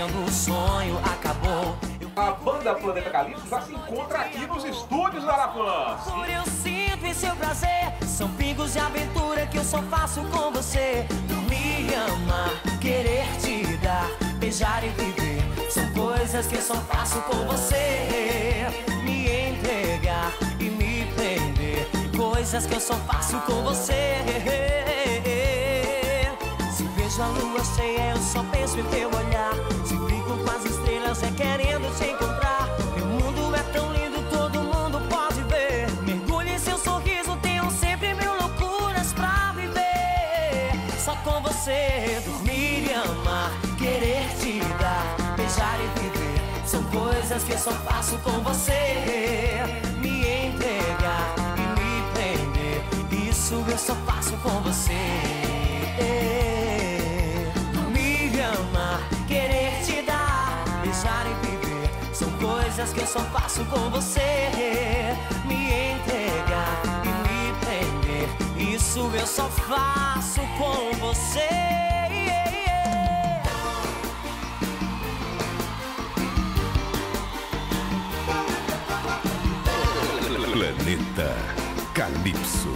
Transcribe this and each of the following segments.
nascendo, o sonho acabou. A banda Planeta Calypso já se encontra aqui nos estúdios da Arafã. Por eu sinto esse seu prazer, são pingos de aventura que eu só faço com você. Me amar, querer te dar, beijar e viver, são coisas que eu só faço com você. Me entregar e me prender, coisas que eu só faço com você. Se vejo a lua cheia, eu só penso em teu olhar. Se brinco com as estrelas, é querendo te encontrar. Meu mundo é tão lindo, todo mundo pode ver. Mergulhe em seu sorriso, tenho sempre mil loucuras pra viver. Só com você, dormir e amar, querer te dar, beijar e viver, são coisas que eu só faço com você. Me entregar e me prender, isso eu só faço com você. Me amar, querer te dar, beijar e viver, são coisas que eu só faço com você. Me entregar e me prender, isso eu só faço com você. Planeta Calypso.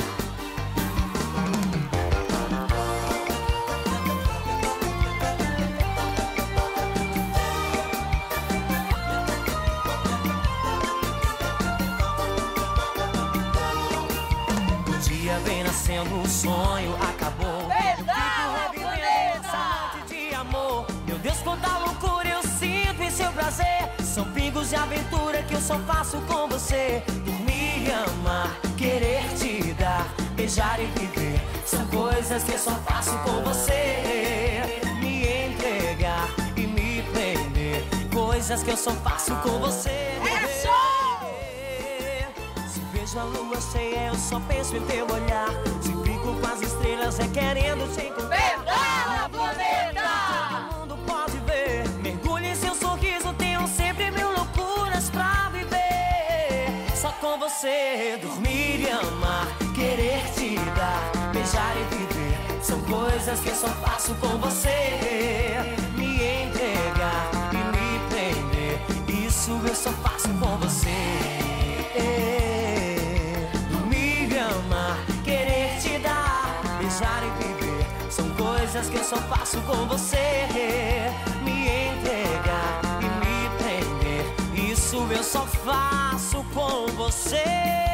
O dia vem nascendo, o sonho acabou. Pedala, Planeta! De amor, meu Deus, quanta loucura eu sinto em seu prazer. São pingos de aventura que eu só faço com você. Dormir e amar, querer te dar, beijar e viver, são coisas que eu só faço com você. Me entregar e me prender, coisas que eu só faço com você. É show! Se vejo a lua cheia, eu só penso em teu olhar. Se brinco com as estrelas, é querendo te encontrar. Pedala, Planeta! Todo mundo pode ver, mergulhe em seu sorriso, tenho sempre mil loucuras pra viver. Só com você, dormir e amar, querer te dar, beijar e viver, são coisas que eu só faço com você. Me entregar e me prender, isso eu só faço com você. Dormir e amar, querer te dar, beijar e viver, são coisas que eu só faço com você. Me entregar e me prender, isso eu só faço com você.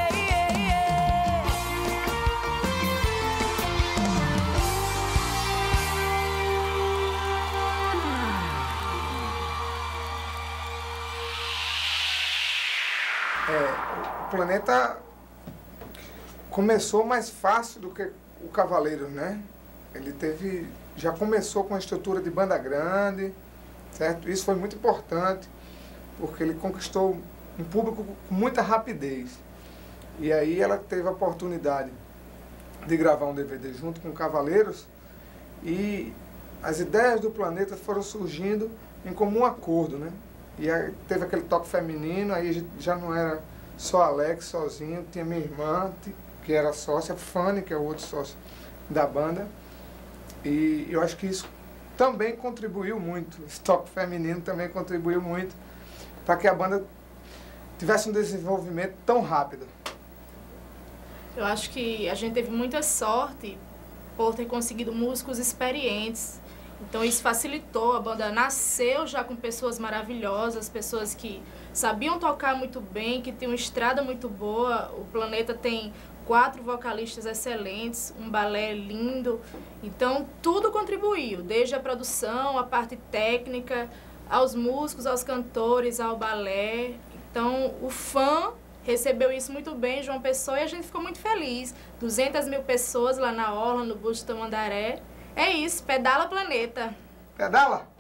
O Planeta começou mais fácil do que o Cavaleiros, né? Ele já começou com a estrutura de banda grande, certo? Isso foi muito importante, porque ele conquistou um público com muita rapidez. E aí ela teve a oportunidade de gravar um DVD junto com o Cavaleiros, e as ideias do Planeta foram surgindo em comum acordo, né? E aí teve aquele toque feminino, aí já não era só Alex sozinho, tinha minha irmã, que era sócia, Fanny, que é o outro sócio da banda. E eu acho que isso também contribuiu muito, esse toque feminino também contribuiu muito para que a banda tivesse um desenvolvimento tão rápido. Eu acho que a gente teve muita sorte por ter conseguido músicos experientes. Então isso facilitou, a banda nasceu já com pessoas maravilhosas, pessoas que sabiam tocar muito bem, que tinham uma estrada muito boa. O Planeta tem 4 vocalistas excelentes, um balé lindo. Então tudo contribuiu, desde a produção, a parte técnica, aos músicos, aos cantores, ao balé. Então o fã recebeu isso muito bem, João Pessoa, e a gente ficou muito feliz. 200 mil pessoas lá na orla, no Busto Tamandaré. É isso, pedala Planeta. Pedala!